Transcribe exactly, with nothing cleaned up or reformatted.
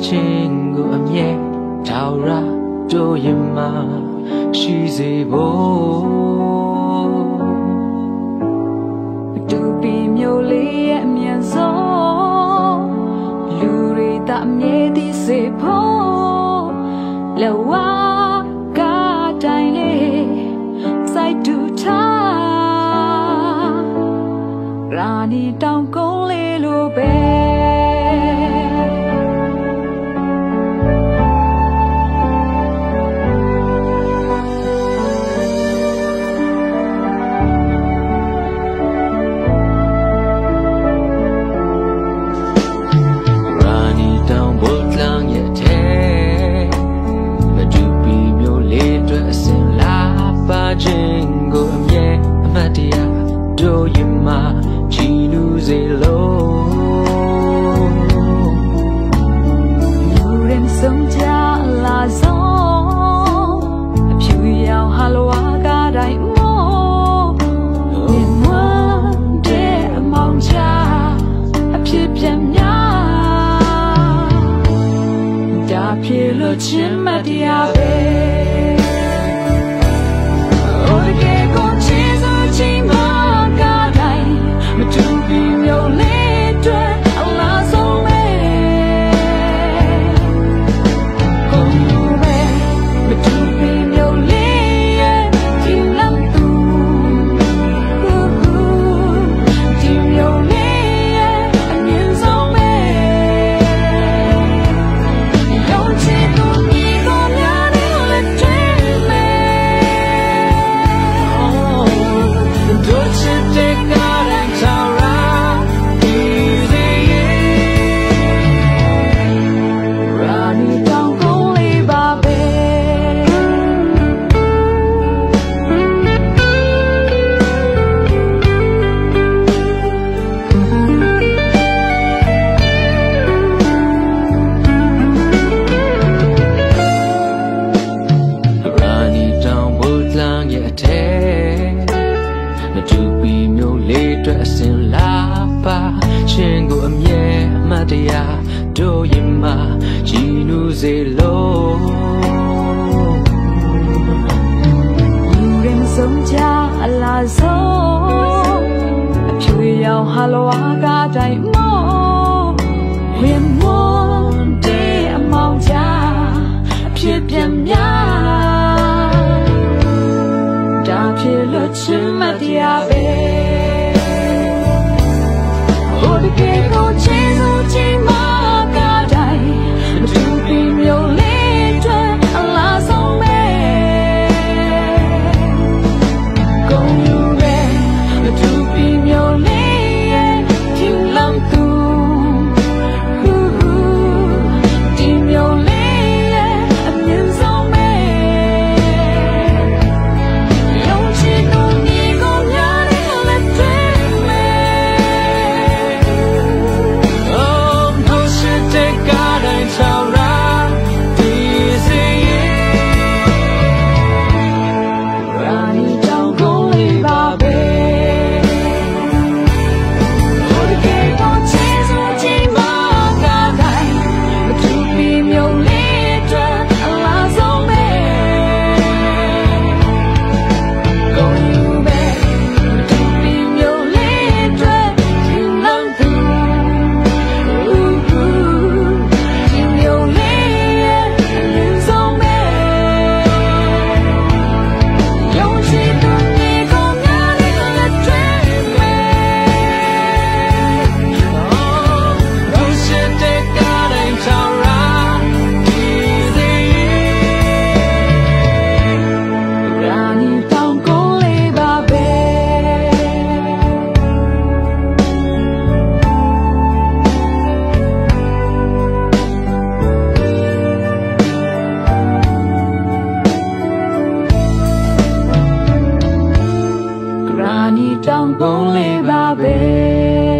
ချင်းကိုအမြဲထောက်ရတို့ရင်မှာရှိစေဖို့တူပီမျိုးလေးရဲ့အမြန်ဆုံးလူတွေတာအမြဲတည်စေဖို့လက်ဝါးကတိုင်းလေးစိုက်တူထားရာနီတောင်ကုန်းလေးလိုပဲချင်းမတရားပဲဟိုတကယ်ကိုချစ်စွာချင်းမကတိုင်းမတူပြီးမျိုးလေးတွေအလားဆုံးပဲကိုလူပဲမတူပြီးမျိုးလေးရဲ့ဒီလမ်းသူဒီမျိုးလေးရဲ့အမြင့်ဆုံးပဲdon't you knowချင်းကိုအမြဲအမှတ်တရတို့ရင်မှာကြည်နူးစေလို့လူရင်ဆုံးကြအလားဆုံးအဖြူရောင်ဟာလဝါကတိုင်းမောဝင်မွန်တဲ့အမောင်ကြအဖြစ်ပြန်များဒါဖြစ်လို့ချင်းမတရားပဲque cochino chima kadai tu pi myo le twa ala song me kong yu be tu pi myo le Thinglam tu ti myo le a myen song me yong chi no ni ko nya le le twa Granny down, go lay, baby.